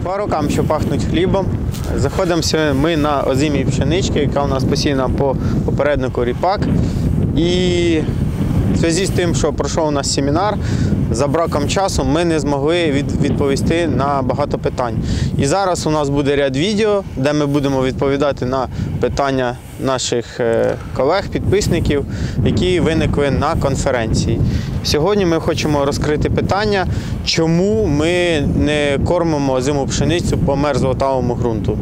По рокам, що пахнуть хлібом, знаходимося ми на озимій пшеничці, яка у нас посіяна по попереднику ріпак. І в зв'язку з тим, що пройшов у нас семінар, за браком часу ми не змогли відповісти на багато питань. І зараз у нас буде ряд відео, де ми будемо відповідати на питання наших колег, підписників, які виникли на конференції. Сьогодні ми хочемо розкрити питання, чому ми не кормимо озиму пшеницю по мерзлотавому ґрунту.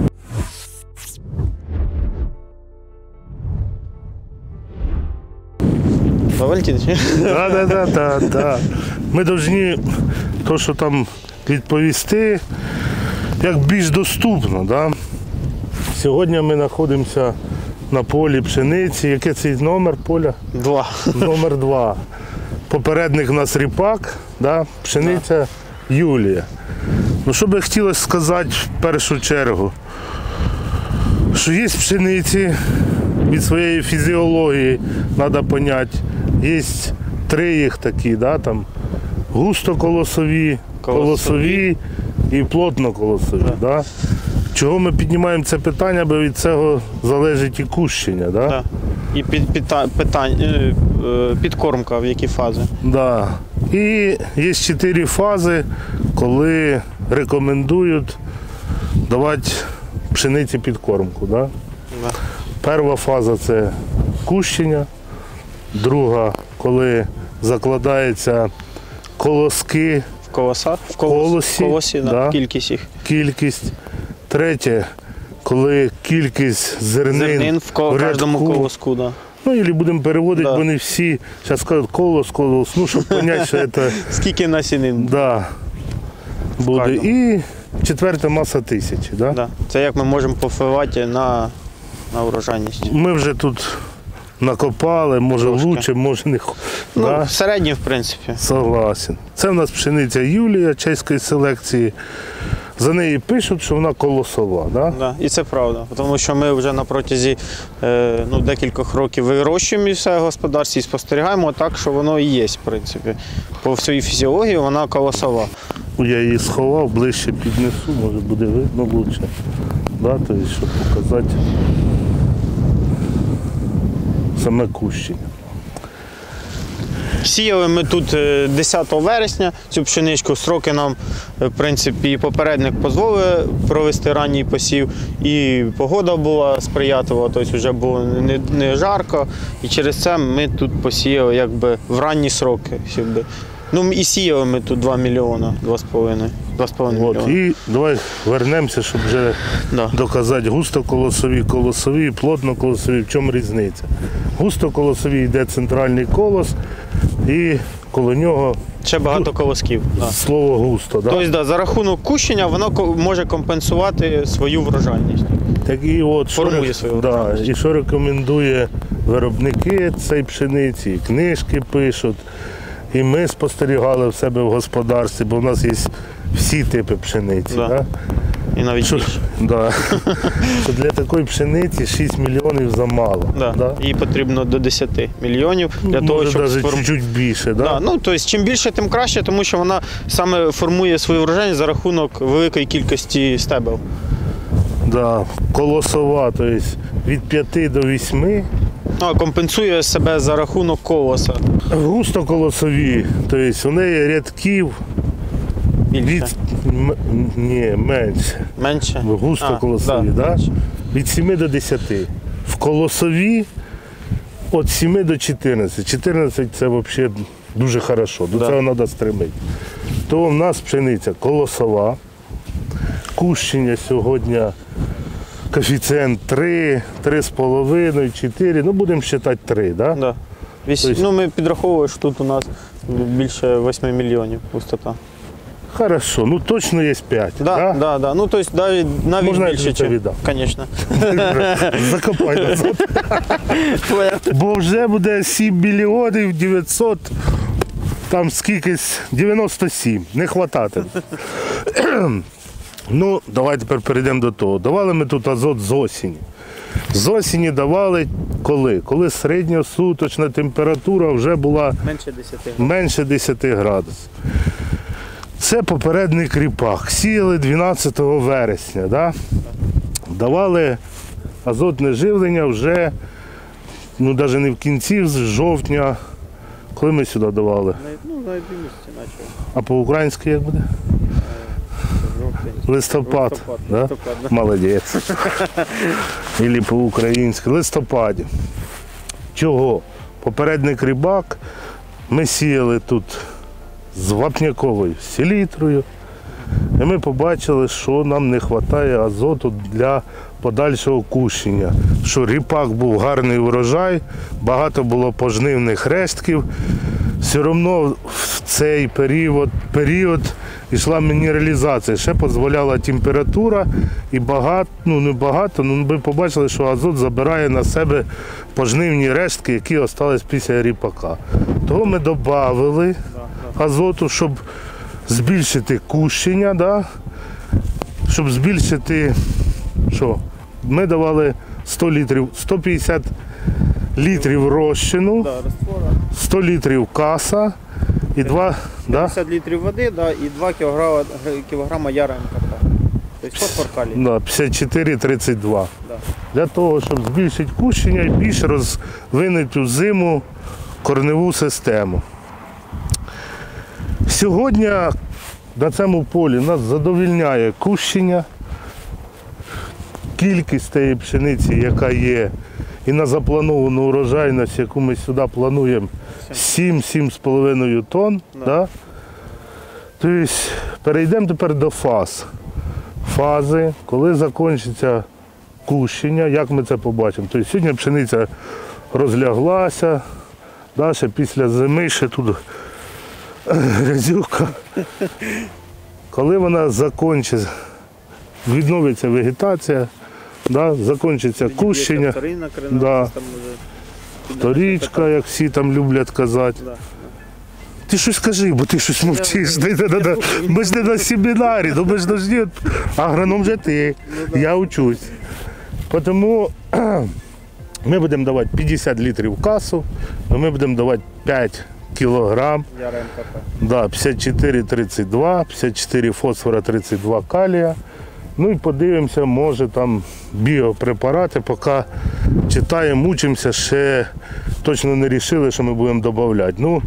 Валентинович? Так. Ми повинні те, що там відповісти, як більш доступно. Да? Сьогодні ми знаходимося на полі пшениці. Який це номер поля? 2. Номер 2. Попередник у нас ріпак, да? Пшениця Юлія. Ну, що би хотілося сказати в першу чергу, що є пшениці, від своєї фізіології треба зрозуміти. Є 3 їх такі, да? Там густоколосові, колосові і плотноколосові. Да? Чого ми піднімаємо це питання, бо від цього залежить і кущення. Да? Да. І підкормка в які фази. Да. І є 4 фази, коли рекомендують давати пшениці підкормку. Да? Да. Перша фаза – це кущення, друга – коли закладаються колоски В колосах? В колосі, да. Кількість їх. Кількість. Третє – коли кількість зернин в кожному колоску. Да. Ну, або будемо переводити, Да. бо не всі зараз скажуть колос, ну, щоб зрозуміти, що це Скільки насінин? да, буде. І четверта маса тисячі. Да? Да. Це як ми можемо повпливати на урожайність. Ми вже тут накопали, може краще, може не. Ну, да? середньо, в принципі. Согласен. Це в нас пшениця Юлія чеської селекції. За неї пишуть, що вона колосова. Да? Да. І це правда. Тому що ми вже на протязі декількох років вирощуємо і все в господарстві і спостерігаємо так, що воно і є, в принципі. По всій фізіології вона колосова. Я її сховав, ближче піднесу, може буде видно краще. Да? Тобто, щоб показати саме кущення. Сіяли ми тут 10 вересня цю пшеничку. Строки нам, в принципі, попередник дозволив провести ранній посів. І погода була сприятлива, тобто вже було не жарко. І через це ми тут посіяли якби в ранні сроки. Ну і сіяли ми тут 2 мільйони, 2,5 мільйони. І давай вернемося, щоб вже доказати густоколосові, колосові, плотноколосові. В чому різниця? Густоколосові йде центральний колос і коло нього ще багато колосків. Слово густо. Да? Тобто за рахунок кущення воно може компенсувати свою врожайність. Так і от, формує свою врожайність. І що рекомендує виробники цієї пшениці, і книжки пишуть. І ми спостерігали в себе в господарстві, бо в нас є всі типи пшениці. Да. Да? І навіть більше. Да. Що для такої пшениці 6 мільйонів замало. Да. Да? Їй потрібно до 10 мільйонів для того, щоб навіть чуть-чуть більше. Да? Да. Ну, тобто, чим більше, тим краще, тому що вона саме формує свою врожайність за рахунок великої кількості стебел. Да. Колосова, тобто від 5 до 8. Компенсує себе за рахунок колоса. Густоколосові, тобто у неї рядків менше. Менше? Густоколосові, да? Від 7 до 10. В колосові від 7 до 14. 14 це взагалі дуже добре, до цього треба стремити. То в нас пшениця колосова, кущення сьогодні коефіцієнт 3, 3,5, 4, ну будемо вважати 3, так? Да? Ну, ми підраховували, що тут у нас більше 8 мільйонів густота. Хорошо, ну точно є 5, да? Да, да. Ну, тобто навіть можна більше, тобі віддам? Звісно. Закопай назад. Бо вже буде 7 мільйонів 900, там скількись, 97, не хвататиме. Ну, давай тепер перейдемо до того. Давали ми тут азот з осені. З осені давали коли? Коли середньосуточна температура вже була менше 10 градусів. Це попередник ріпак. Сіяли 12 вересня. Да? Давали азотне живлення вже, ну навіть не в кінці, з жовтня. Коли ми сюди давали? Ну, на 1 місяці почали. А по-українськи як буде? Жовтень. Листопад. Да? Листопад, да. Молодець. Ілі по-українськи. Листопаді. Чого? Попередник ріпак. Ми сіяли тут з вапняковою селітрою. І ми побачили, що нам не вистачає азоту для подальшого кущення. Що ріпак був гарний урожай, багато було пожнивних рештків. Все одно в цей період йшла мінералізація. Ще дозволяла температура і багато, ну не багато, ну ми побачили, що азот забирає на себе пожнивні рештки, які залишились після ріпака. Того ми додали азоту, щоб збільшити кущення, да? Щоб збільшити, що? Ми давали 100 літрів, 150 літрів розчину, Да, раствора. 100 літрів каса і 2, да? 50 літрів води, да, і 2 кілограма яра МКП. Тобто фосфор калій. Да, 54-32. Да. Для того, щоб збільшити кущення і більш розвинути у зиму кореневу систему. Сьогодні на цьому полі нас задовольняє кущення, кількість тієї пшениці, яка є, і на заплановану урожайність, яку ми сюди плануємо, 7-7,5 тонн. Да. Тобто перейдемо тепер до фаз. Фази, коли закінчиться кущення, як ми це побачимо. Тобто сьогодні пшениця розляглася, далі після зими ще тут грязюка. Коли вона закінчиться, відновиться вегетація, да, закінчиться кущення, Вторинна да, там уже вторічка, як всі там люблять казати. Да. Ти щось скажи, бо ти щось мовчиш. Ми ж не на семінарі, ми ж должны, агроном же ти, я учусь. Тому ми будемо давати 50 літрів касу, ми будемо давати 5 кілограм, Яра МКП. да, 54-32, 54 фосфора, 32 калія. Ну і подивимося, може там біопрепарати, поки читаємо, мучимося, ще точно не вирішили, що ми будемо додавати. Ну,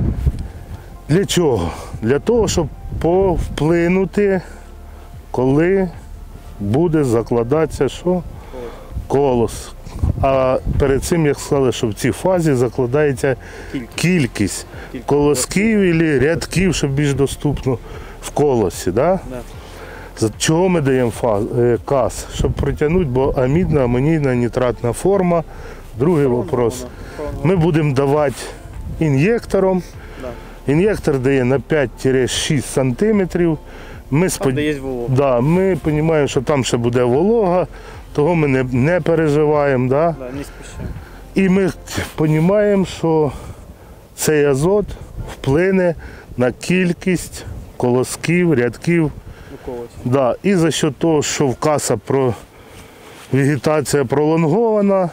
для чого? Для того, щоб повплинути, коли буде закладатися що? Колос. А перед цим, як сказали, що в цій фазі закладається кількість колосків або рядків, щоб більш доступно в колосі. Да? Да. Чого ми даємо кас? Щоб притягнути, бо амідна, амонійна, нітратна форма. Другий вопрос. Ми будемо давати ін'єктором. Да. Ін'єктор дає на 5-6 сантиметрів. Ми Там, де є волога. Да, ми розуміємо, що там ще буде волога, того ми не переживаємо. Да? Да, не спішимо. І ми розуміємо, що цей азот вплине на кількість колосків, рядків. У колосі. Да. І за що того, що в каса вегетація пролонгована,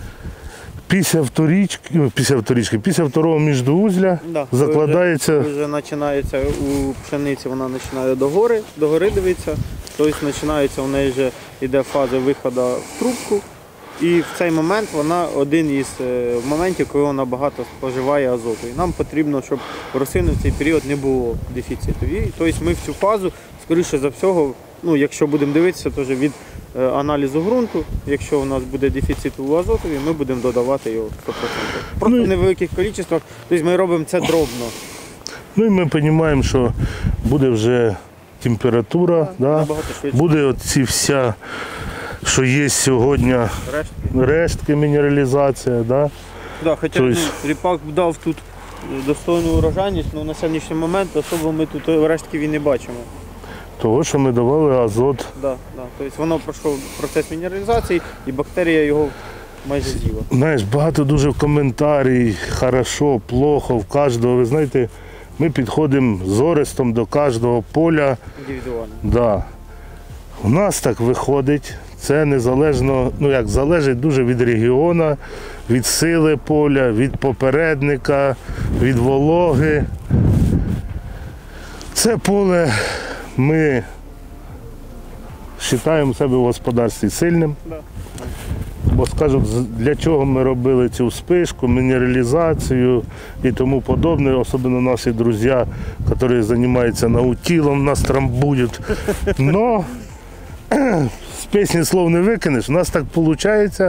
після второго міждоузля Да, закладається. Вже починається у пшениці, вона починає догори дивитися, тобто починається, у неї вже йде фаза виходу в трубку. І в цей момент вона один із моментів, коли вона багато споживає азоту. І нам потрібно, щоб у рослини в цей період не було дефіциту. І, тобто ми в цю фазу, скоріше за всього, ну, якщо будемо дивитися, то від аналізу ґрунту, якщо у нас буде дефіцит у азотові, ми будемо додавати його 100%. Просто в невеликих кількостях, тобто ми робимо це дробно. Ну і ми розуміємо, що буде вже температура, да? Набагато швидше. Буде оці вся, що є сьогодні, рештки мінералізація. Да? Да, хоча Тобто- ріпак дав тут достойну урожайність, але на сьогоднішній момент особливо ми тут рештків і не бачимо. Того, що ми давали азот. Да. Тобто воно пройшло процес мінералізації і бактерія його майже з'їла. Знаєш, багато дуже коментарів, хорошо, плохо, в кожного. Ви знаєте, ми підходимо з Орестом до кожного поля. Індивідуально. Да. У нас так виходить. Це незалежно, ну як залежить дуже від регіону, від сили поля, від попередника, від вологи. Оце поле ми вважаємо себе в господарстві сильним. Бо, скажу, для чого ми робили цю спишку, мінералізацію і тому подобне, особливо наші друзі, які займаються наутілом, нас трамбують. Но з пісні слов не викинеш. У нас так виходить,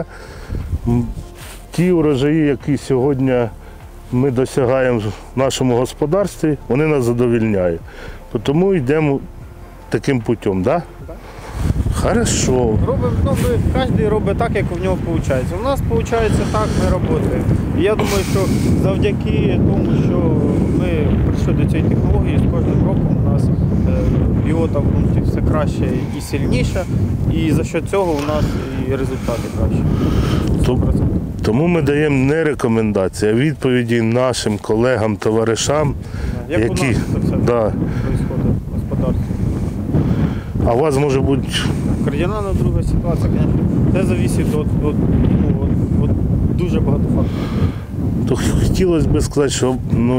ті урожаї, які сьогодні ми досягаємо в нашому господарстві, вони нас задовольняють. Тому йдемо таким путем, так? Хорошо. Кожен робить так, як у нього виходить. У нас виходить так, ми працюємо. І я думаю, що завдяки тому, що ми прийшли до цієї технології, з кожним роком у нас біота в ґрунті все краще і сильніше, і за що цього у нас і результати кращі. Тому ми даємо не рекомендації, а відповіді нашим колегам, товаришам, як які... у нас це все відбувається в господарстві. А у вас може бути... Кардинально друга ситуація, звісно. Це залежить від дуже багато факторів. То хотілося б сказати, що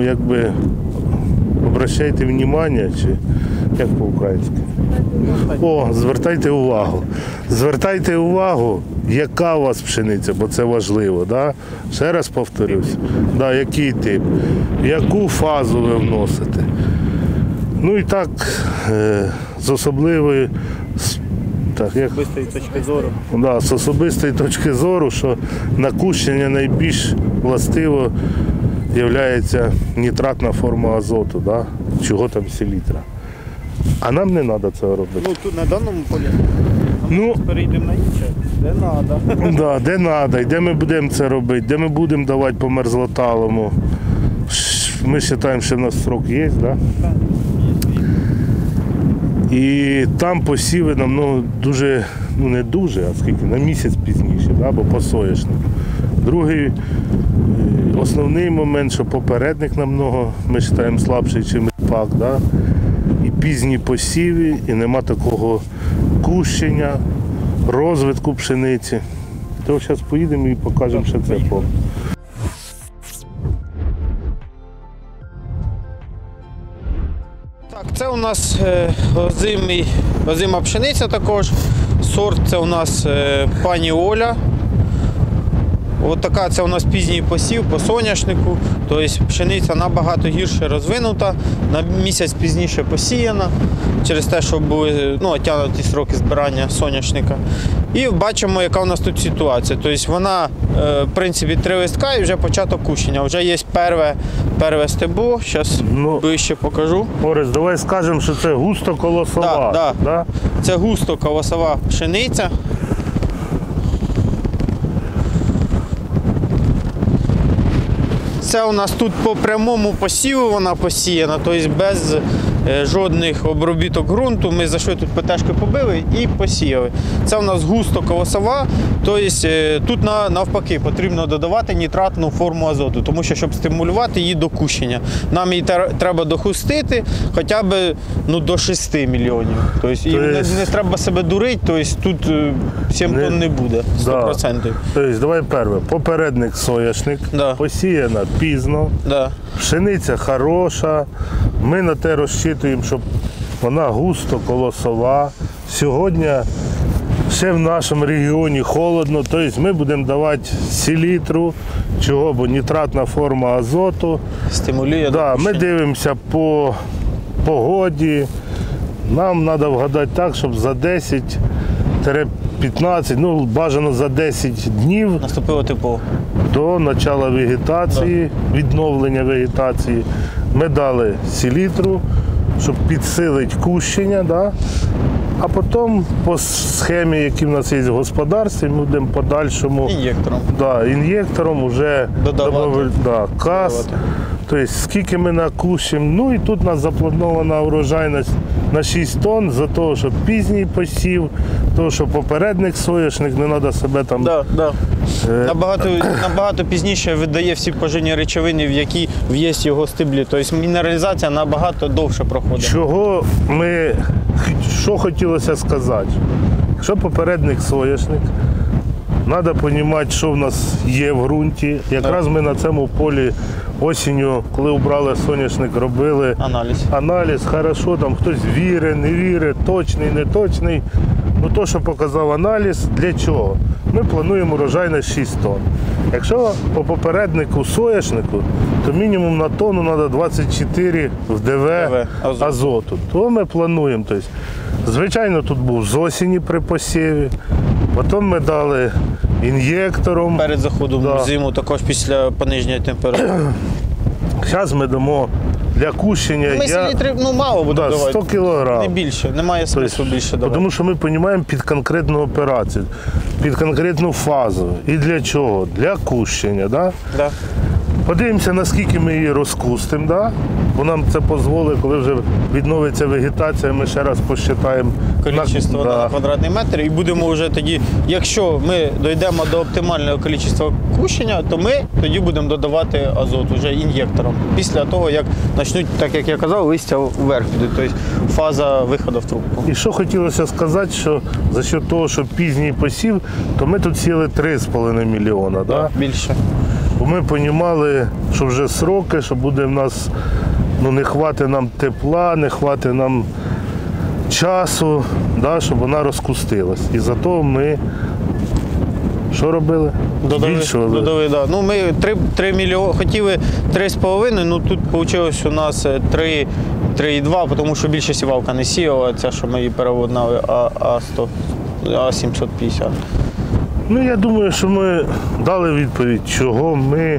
обращайте увагу, чи як по-українськи? Звертайте увагу. Звертайте увагу, яка у вас пшениця, бо це важливо. Да? Ще раз повторюсь, який тип, яку фазу ви вносите. Ну і так, з особливої особистої точки зору. З особистої точки зору, що на кущення найбільш властиво є нітратна форма азоту, чого там селітра. А нам не треба цього робити. Тут на даному полі ми перейдемо на інше, де треба. Де треба, і де ми будемо це робити, де ми будемо давати по мерзлоталому. Ми вважаємо, що в нас срок є, так? Так. І там посіви намного дуже, не дуже, а скільки, на місяць пізніше, бо по соняшнику. Другий, основний момент, що попередник намного, ми вважаємо, слабший, ніж ріпак. І пізні посіви, і нема такого кущення, розвитку пшениці. То зараз поїдемо і покажемо, що це поле. Так, це у нас озима пшениця також. Сорт це у нас пані Оля. Ось така це у нас пізній посів по соняшнику. Тобто пшениця набагато гірше розвинута, на місяць пізніше посіяна, через те, що були тягнуті сроки збирання соняшника. І бачимо, яка у нас тут ситуація. Тобто вона, в принципі, 3 листка і вже початок кущення. Вже є перше стебло, зараз ближче покажу. Орес, давай скажемо, що це густо-колосова. Так. Це густо-колосова пшениця. Це у нас тут по прямому посіву вона посіяна, тобто без жодних обробіток ґрунту. Ми зайшли тут ПТшки побили і посіяли. Це у нас густо-колосова, тобто тут навпаки потрібно додавати нітратну форму азоту, тому що, щоб стимулювати її до кущення, нам її треба дохустити хоча б до 6 мільйонів. Тобто не треба себе дурити, тобто тут 7 тонн не буде, 100%. Тобто, давай перше, попередник соняшник, посіяна пізно, пшениця хороша, ми на те розчитуємо, щоб вона густо-колосова. Сьогодні ще в нашому регіоні холодно, тобто ми будемо давати селітру, чого, бо нітратна форма азоту. Стимулює. Ми дивимося по погоді, нам треба вгадати так, щоб за 10-15, бажано за 10 днів наступило тепло. До початку вегетації, відновлення вегетації, ми дали селітру, щоб підсилити кущення, а потім по схемі, які в нас є в господарстві, ми будемо подальшому ін'єктором вже додавати каз. Тобто скільки ми накущимо, і тут у нас запланована урожайність на 6 тонн за те, що пізній посів, того, що попередник соняшник, не треба себе там... Набагато пізніше видає всі поживні речовини, в які є його стеблі. Тобто мінералізація набагато довше проходить. Що хотілося сказати? Якщо попередник соняшник, треба розуміти, що в нас є в ґрунті. Якраз ми на цьому полі осінню, коли убрали соняшник, робили аналіз, хорошо, там хтось вірить, не вірить, точний, не точний. Ну то, що показав аналіз, для чого? Ми плануємо урожайність 6 тонн. Якщо по попереднику соняшнику, то мінімум на тонну треба 24 в ДВ азоту. То ми плануємо. Тобто, звичайно, тут був з осені при посіві, потім ми дали ін'єктором. Перед заходом в зиму, також після пониження температури. Зараз ми дамо для кущення. Ми селітрів мало буде давати. 100 кг. Не більше, немає смислу більше давати. Тому що ми розуміємо під конкретну операцію, під конкретну фазу. І для чого? Для кущення. Да? Да. Подивимося, наскільки ми її розкустимо. Да? Бо нам це дозволить, коли вже відновиться вегетація, ми ще раз посчитаємо кількість на квадратний метр і будемо вже тоді, якщо ми дійдемо до оптимального кількості кущення, то ми тоді будемо додавати азот вже ін'єктором. Після того, як почнуть, так як я казав, листя вверх підуть, тобто фаза виходу в трубку. І що хотілося сказати, що за счет того, що пізній посів, то ми тут сіли 3,5 мільйона. Да? Більше. Бо ми розуміли, що вже сроки, що буде в нас, не хватить нам тепла, не хватить нам часу, да, щоб вона розкустилась. І зато ми що робили? Додали, да. Ну, ми 3 мільйони, хотіли 3,5, ну тут вийшло у нас 3,2, тому що більше сівалка не сіяла, ця, що ми її переводнали, А100, А750. Ну, я думаю, що ми дали відповідь, чого ми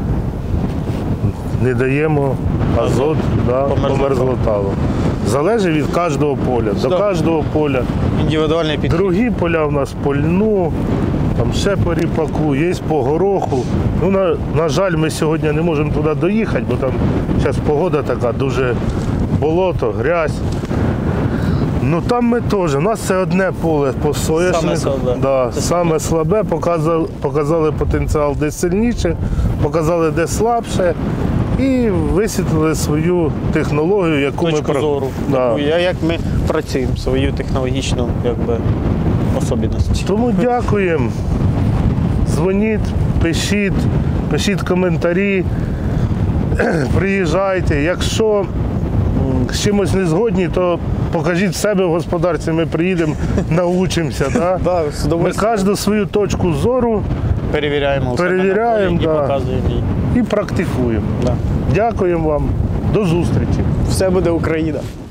не даємо азот по мерзлоталу. Залежить від кожного поля, до кожного поля. Індивідуальний підхід. Другі поля в нас по льну, там ще по ріпаку, є по гороху. Ну, на жаль, ми сьогодні не можемо туди доїхати, бо там зараз погода така, дуже болото, грязь. Ну там ми теж, у нас це одне поле по соняшнику. Саме слабе, показали потенціал де сильніше, показали де слабше і висвітлили свою технологію, яку точку ми зору. Як ми працюємо, свою технологічну особливість. Тому дякуємо. Дзвоніть, пишіть коментарі, приїжджайте. Якщо з чимось не згодні, то покажіть себе в господарстві, ми приїдемо, научимося. Да? Ми кожну свою точку зору перевіряємо і показуємо її. І практикуємо. Дякуємо вам. До зустрічі. Все буде Україна.